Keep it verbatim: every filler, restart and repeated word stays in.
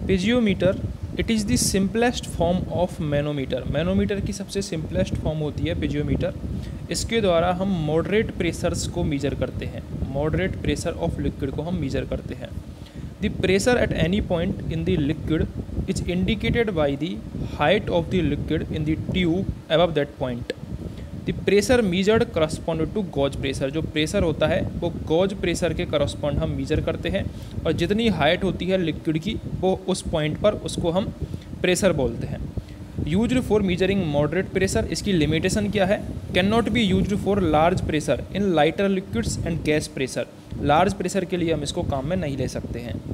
पिजियोमीटर it is the simplest form of manometer. Manometer की सबसे simplest form होती है पिजियोमीटर। इसके द्वारा हम मॉडरेट प्रेशर्स को मीजर करते हैं। मॉडरेट प्रेशर ऑफ लिक्विड को हम मीजर करते हैं। The pressure at any point in the liquid is indicated by the height of the liquid in the tube above that point. The pressure measured correspond to gauge pressure. जो pressure होता है वो gauge pressure के correspond हम measure करते हैं, और जितनी हाइट होती है लिक्विड की वो उस पॉइंट पर उसको हम प्रेशर बोलते हैं। Used for measuring moderate pressure. इसकी लिमिटेशन क्या है? Can not be used for large pressure in lighter liquids and gas pressure. Large pressure के लिए हम इसको काम में नहीं ले सकते हैं।